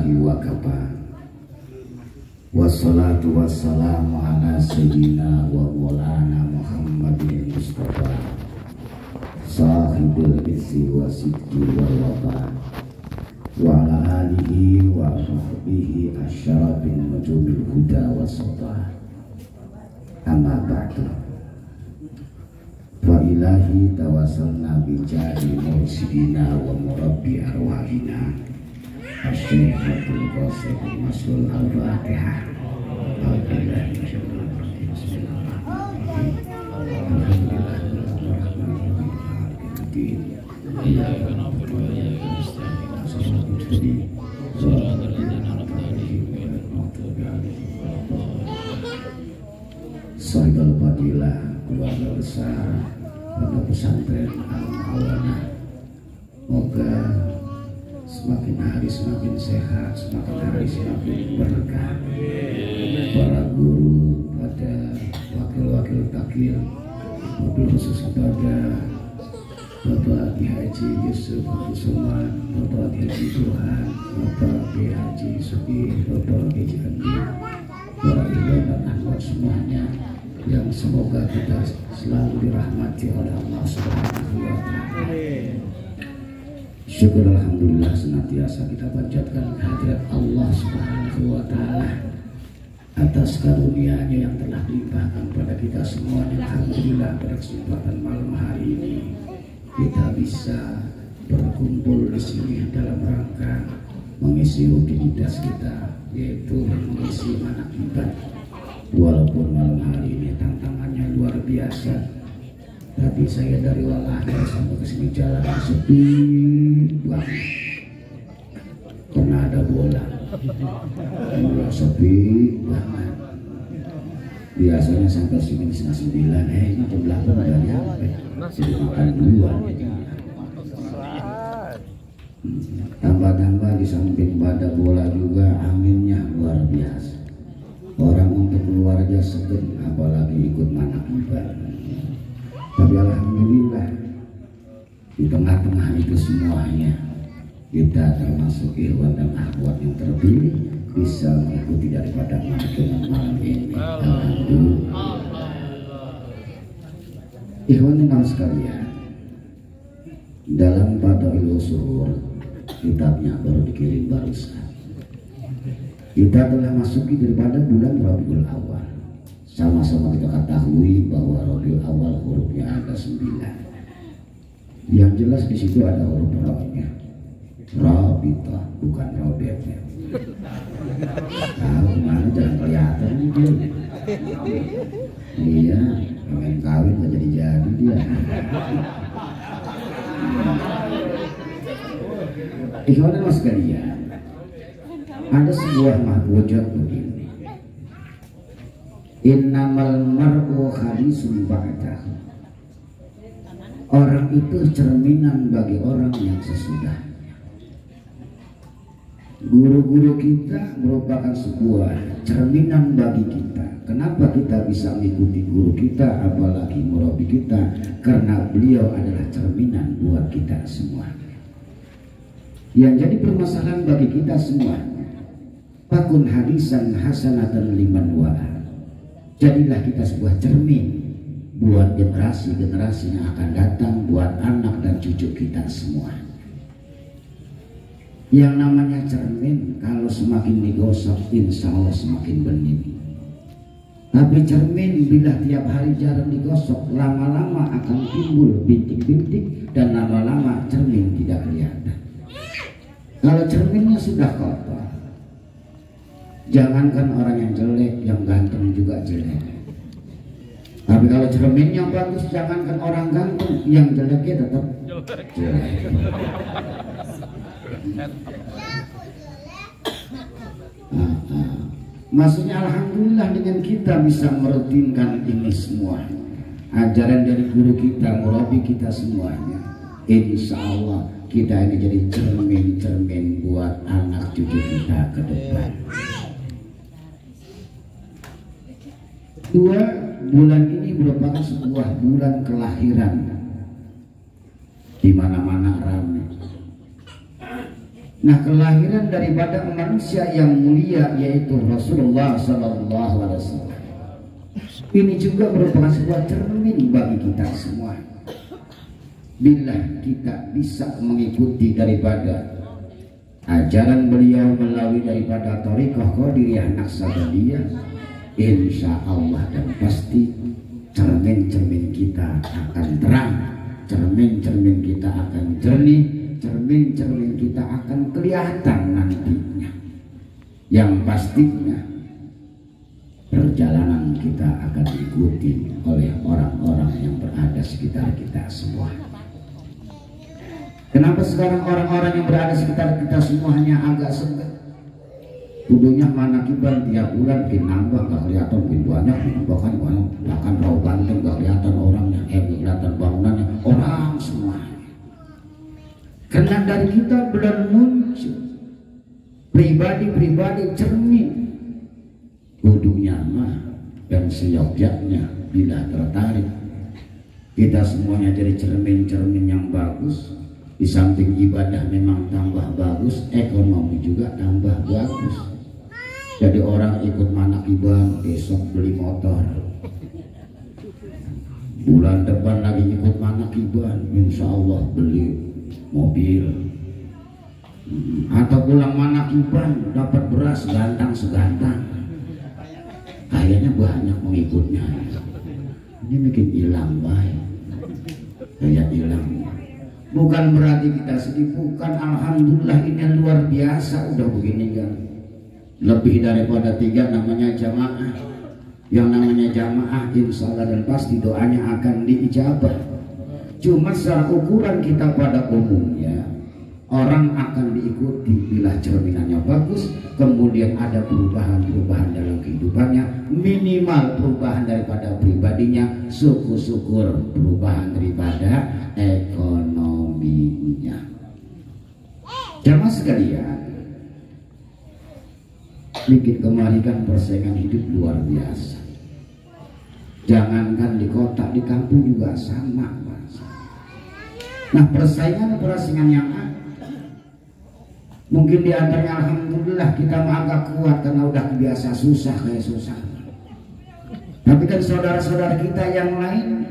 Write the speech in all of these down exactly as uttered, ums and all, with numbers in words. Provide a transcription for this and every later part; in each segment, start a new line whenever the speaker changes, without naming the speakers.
Alhamdulillahi wa kafa. Wassalatu wassalamu ala sayyidina wa maulana Muhammadin Mustafa sahibul isi wa sidqi wal wafa wa ala alihi wa sahbihi asyarafin nujubil huda wa sofa. Amma ba'du. Wa ilahi tawassalna bijari mursidina wa murabbi arwahina Asyik Abdul Qasim Masul Al-Fatihah. Sahibul Fadilah, keluarga besar Pondok Pesantren Al-Maulana, moga semakin hari semakin sehat, semakin hari semakin berkah. Para guru, pada wakil-wakil takir, mobil khusus kepada Bapak Ki Haji Yusuf Abdussoman, Bapak Ki Haji Burhan, Bapak Ki Haji Suki, Bapak Ki Andi, para ikhwan dan akhwat semuanya, yang semoga kita selalu dirahmati oleh Allah Subhanahu wa Ta'ala. Syukur alhamdulillah senantiasa kita panjatkan kehadirat Allah Subhanahu wa Ta'ala atas karunia-Nya yang telah dilimpahkan pada kita semua. Alhamdulillah pada kesempatan malam hari ini kita bisa berkumpul di sini dalam rangka mengisi rutinitas kita, yaitu mengisi manakibat. Walaupun malam hari ini tantangannya luar biasa, tapi saya dari Walahir sampai ke sini jalan sepi banget, karena ada bola, bola sepi banget. Biasanya sampai sini setengah sembilan, eh ini jam delapan ada nyampe, jadi makan duluan. Tambah-tambah di samping pada bola juga anginnya luar biasa. Orang untuk keluarga segan, apalagi ikut manakibat. Tapi alhamdulillah di tengah-tengah itu semuanya kita termasuk ikhwan dan akhwat yang terpilih bisa mengikuti daripada dengan malam ini. Alhamdulillah. Ikhwan dan sekalian, dalam Fadailul Zuhur, kitabnya baru dikirim barusan, kita telah masuki daripada bulan Rabiul Awal. Sama-sama kita ketahui bahwa Rabiul Awal hurufnya ada sembilan. Yang jelas di situ ada huruf Ra-nya. Rabita, bukan Robetnya. Tahu mana jangan kelihatan dia. Iya, pengen kawin gak jadi-jadi dia. Ikhwan dan sekalian, ada sebuah mahfuzat begini. Innamal mar'u khalisun ba'dah. Orang itu cerminan bagi orang yang sesudahnya. Guru-guru kita merupakan sebuah cerminan bagi kita. Kenapa kita bisa mengikuti guru kita, apalagi murabi kita? Karena beliau adalah cerminan buat kita semua. Yang jadi permasalahan bagi kita semuanya, fakun hadisan hasanatan liman wa'a. Jadilah kita sebuah cermin buat generasi-generasi yang akan datang, buat anak dan cucu kita semua. Yang namanya cermin, kalau semakin digosok, insya Allah semakin bening. Tapi cermin bila tiap hari jarang digosok, lama-lama akan timbul bintik-bintik dan lama-lama cermin tidak kelihatan. Kalau cerminnya sudah kotor, jangankan orang yang jelek, yang ganteng juga jelek. Tapi kalau cerminnya bagus, jangankan orang ganteng, yang jeleknya tetap jelek. Nah, nah. Maksudnya alhamdulillah dengan kita bisa merutinkan ini semua, ajaran dari guru kita, murabi kita semuanya, insya Allah kita ini jadi cermin-cermin buat anak cucu kita ke depan. Dua, bulan ini merupakan sebuah bulan kelahiran. Di mana-mana ramai. Nah, kelahiran daripada manusia yang mulia yaitu Rasulullah Sallallahu Alaihi Wasallam ini juga merupakan sebuah cermin bagi kita semua. Bila kita bisa mengikuti daripada ajaran beliau melalui daripada Thariqah Qadiriyah Naqsabandiyah, insya Allah dan pasti cermin-cermin kita akan terang, cermin-cermin kita akan jernih, cermin-cermin kita akan kelihatan nantinya. Yang pastinya perjalanan kita akan diikuti oleh orang-orang yang berada sekitar kita semua. Kenapa sekarang orang-orang yang berada sekitar kita semuanya agak segan? Kudunya manakiban tiap bulan bikin nambah, gak kelihatan, bikin banyak, bikin bahkan bahkan raw banteng gak kelihatan orangnya, eh gak kelihatan bangunannya, orang semuanya. Karena dari kita belum muncul pribadi-pribadi cermin. Kudunya mah dan seyogyanya bila tertarik kita semuanya jadi cermin-cermin yang bagus. Di samping ibadah memang tambah bagus, ekonomi juga tambah bagus. Jadi orang ikut manakiban, besok beli motor, bulan depan lagi ikut manakiban, insya Allah beli mobil. Atau pulang manakiban dapat beras gantang segantang, kayaknya banyak mengikutnya. Ini bikin hilang baik, kayak hilang. Bukan berarti kita sedih, bukan. Alhamdulillah ini yang luar biasa udah begini kan. Lebih daripada tiga namanya jamaah. Yang namanya jamaah insya Allah dan pasti doanya akan diijabah. Cuma secara ukuran kita pada umumnya orang akan diikuti bila cerminannya bagus, kemudian ada perubahan-perubahan dalam kehidupannya, minimal perubahan daripada pribadinya, syukur-syukur perubahan daripada ekonominya. Jamaah sekalian, bikin kemarikan persaingan hidup luar biasa. Jangankan di kota, di kampung juga sama. Nah, persaingan-persaingan yang ada, mungkin di antaranya alhamdulillah kita agak kuat karena udah biasa susah kayak susah. Tapi kan saudara-saudara kita yang lain,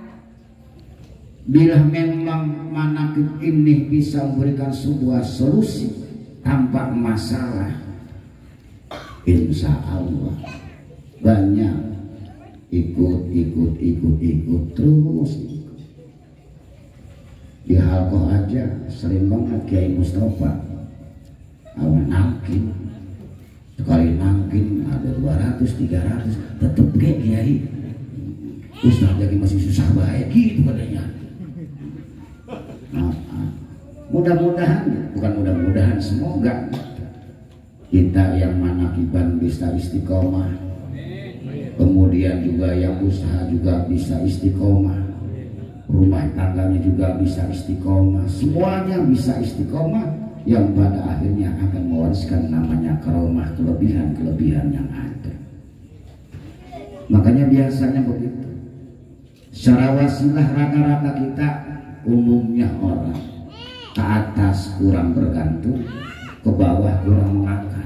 bila memang manakib ini bisa memberikan sebuah solusi tanpa masalah, insya Allah banyak ikut ikut ikut ikut terus. Di halqah aja sering banget Kiai Mustafa awan nangkin, sekali nangkin ada dua ratus tiga ratus tetep ge Kiai Ustaz lagi masih susah baik gitu katanya. Nah, mudah-mudahan, bukan mudah-mudahan, semoga kita yang manakiban bisa istiqomah, kemudian juga yang usaha juga bisa istiqomah, rumah tangganya juga bisa istiqomah, semuanya bisa istiqomah, yang pada akhirnya akan mewariskan namanya karomah, kelebihan-kelebihan yang ada. Makanya biasanya begitu, secara wasilah rata-rata kita umumnya orang ke atas kurang bergantung, ke bawah kurang mengangkat.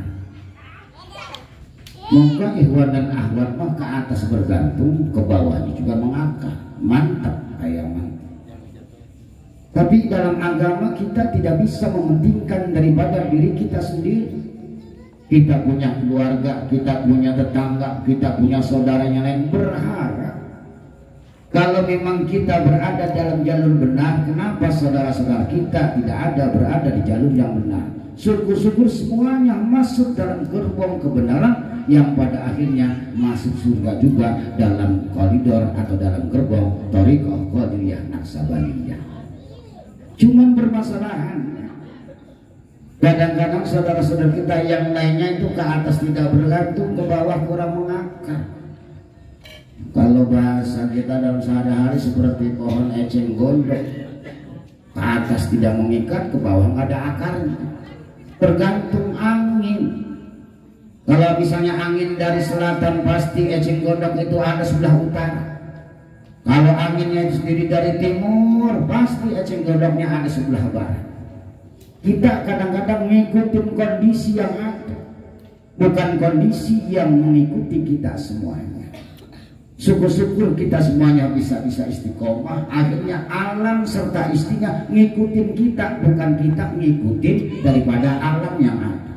Maka ikhwan dan akhwat mah ke atas bergantung, ke bawahnya juga mengangkat. Mantap, kayak mantap. Tapi dalam agama kita tidak bisa mementingkan daripada diri kita sendiri. Kita punya keluarga, kita punya tetangga, kita punya saudara yang lain. Berharap kalau memang kita berada dalam jalur benar, kenapa saudara-saudara kita tidak ada berada di jalur yang benar? Syukur-syukur semuanya masuk dalam gerbong kebenaran, yang pada akhirnya masuk surga juga dalam koridor atau dalam gerbong Thariqah Qadiriyah Naqsabandiyah. Cuman permasalahannya, kadang-kadang saudara-saudara kita yang lainnya itu ke atas tidak bergantung, ke bawah kurang mengakar. Kalau bahasa kita dalam sehari-hari seperti pohon eceng gondok, ke atas tidak mengikat, ke bawah nggak ada akarnya, tergantung angin. Kalau misalnya angin dari selatan, pasti eceng gondok itu ada sebelah utara. Kalau anginnya sendiri dari timur, pasti eceng gondoknya ada sebelah barat. Kita kadang-kadang ngikutin kondisi yang ada, bukan kondisi yang mengikuti kita semuanya. Syukur-syukur kita semuanya bisa-bisa istiqomah. Akhirnya alam serta istrinya ngikutin kita, bukan kita ngikutin daripada alam yang ada.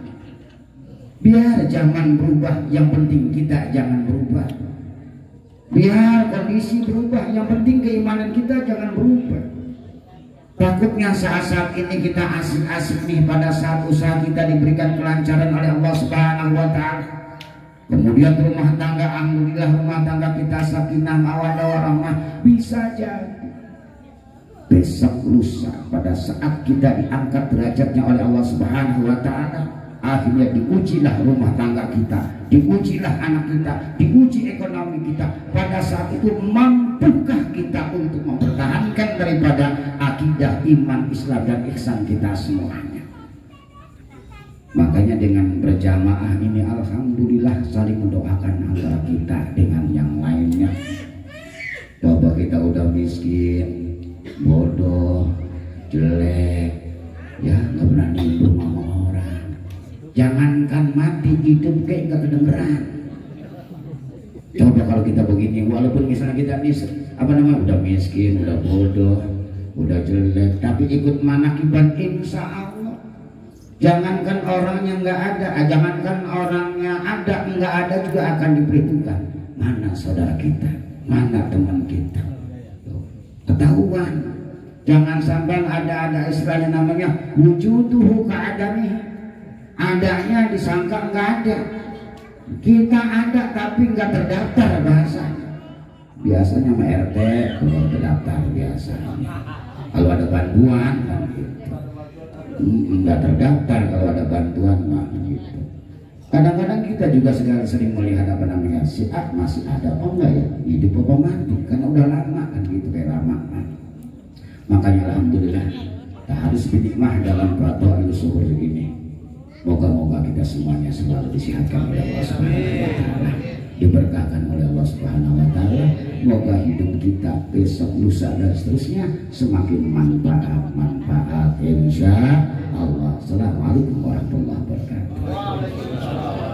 Biar zaman berubah, yang penting kita jangan berubah. Biar kondisi berubah, yang penting keimanan kita jangan berubah. Takutnya saat-saat ini kita asik-asik nih, pada saat usaha kita diberikan kelancaran oleh Allah Subhanahu wa Ta'ala, kemudian rumah tangga, alhamdulillah rumah tangga kita sakinah mawaddah warahmah, bisa jadi besok lusa pada saat kita diangkat derajatnya oleh Allah Subhanahu wa Ta'ala, akhirnya diujilah rumah tangga kita, diujilah anak kita, diuji ekonomi kita. Pada saat itu mampukah kita untuk mempertahankan daripada akidah iman Islam dan ihsan kita semuanya? Makanya dengan berjamaah ini alhamdulillah saling mendoakan antara kita dengan yang lainnya. Coba kita udah miskin, bodoh, jelek, ya nggak berani rumah sama orang. Jangankan mati, hidup kayak nggak kedengeran. Coba kalau kita begini, walaupun misalnya kita nih apa namanya udah miskin, udah bodoh, udah jelek, tapi ikut manakiban insya Allah. Jangankan orangnya nggak ada, jangankan orangnya ada nggak ada juga akan diperhitungkan. Mana saudara kita, mana teman kita, ketahuan. Jangan sampai ada-ada istilahnya namanya wujuduhu ka'adami, adanya disangka nggak ada. Kita ada tapi nggak terdaftar bahasanya. Biasanya sama R T kalau terdaftar biasanya. Kalau ada bantuan kan gitu. Nggak terdaftar kalau ada bantuan mah gitu. Kadang-kadang kita juga sekarang sering melihat apa namanya si A masih ada apa enggak ya, hidup apa mati, karena udah lama kan gitu kayak lama kan. Makanya alhamdulillah kita harus bernikmah dalam peraturan suhur ini. Moga-moga kita semuanya selalu disehatkan oleh Allah Subhanahu wa Ta'ala, diberkahkan oleh Allah Subhanahu wa Ta'ala. Moga hidup kita besok, lusa dan seterusnya semakin manfaat-manfaat insya Allah. Assalamualaikum warahmatullahi wabarakatuh.